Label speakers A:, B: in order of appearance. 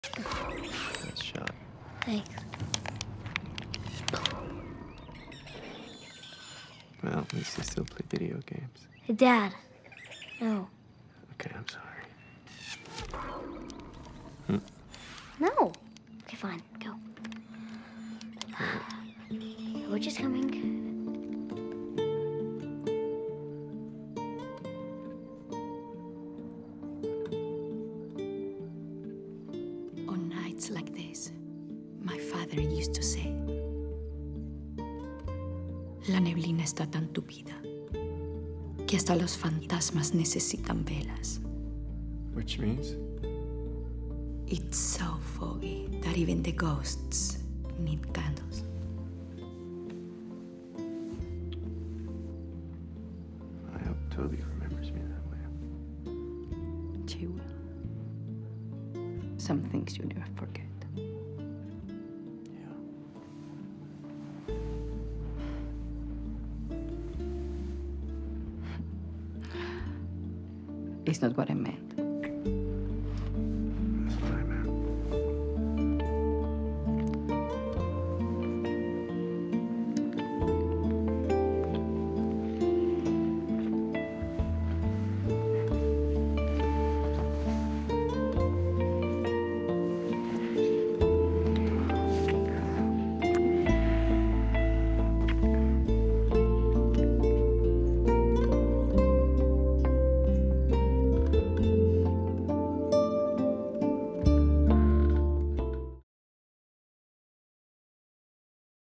A: Nice shot.
B: Thanks.
A: Well, at least you still play video games.
B: Hey, Dad. No.
A: Okay, I'm sorry.
B: No. Okay, fine. Go. We're just coming.
C: On nights like this, my father used to say, la neblina está tan tupida que hasta los fantasmas necesitan velas.
A: Which means?
C: It's so foggy that even the ghosts need candles.
A: I hope Toby remembers me that way.
C: She will. Some things you never forget.
A: Yeah.
C: It's not what I meant.